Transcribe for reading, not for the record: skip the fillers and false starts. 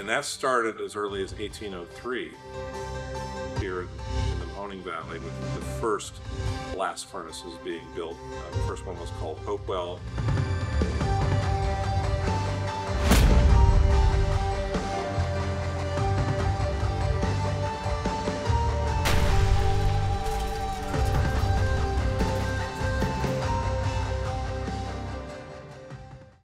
And that started as early as 1803 here in the Mahoning Valley, with the first blast furnaces being built. The first one was called Hopewell,